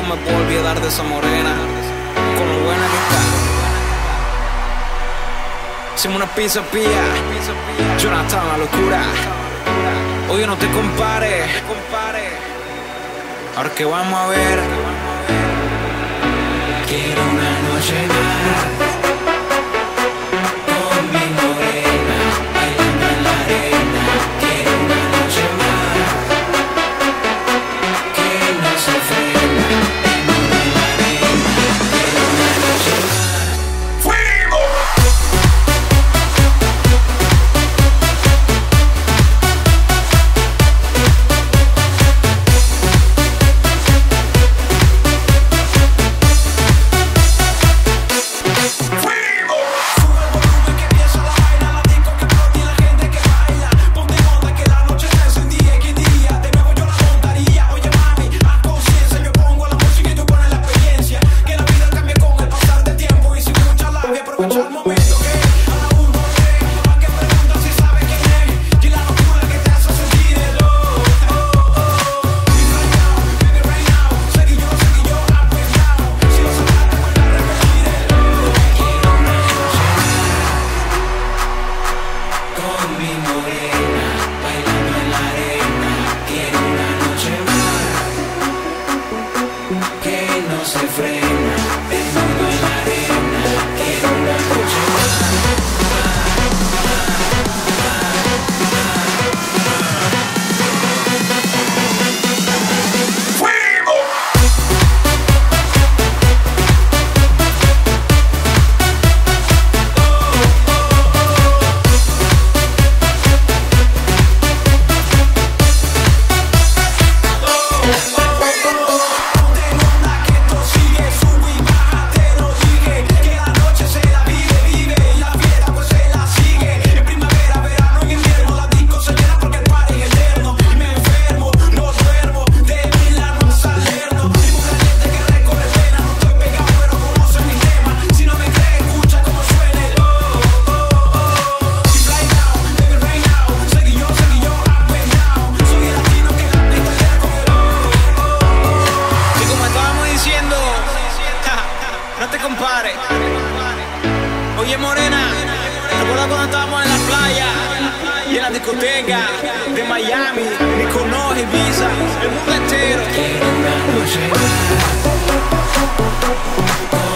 me puedo olvidar de esa morena, con lo buena que está. Hicimos una pizza pía, Jonathan, la locura. Oye, no te compares. Ahora que vamos a ver. Quiero una noche más con mi morena, bailando en la arena. Quiero una noche más que no se frena, bailando en la arena. Quiero una noche más. ¡Fuego! Oye morena, ¿recuerdas cuando estábamos en la playa y en la discoteca de Miami, Mykonos, Ibiza, el mundo entero? Quiero una noche más.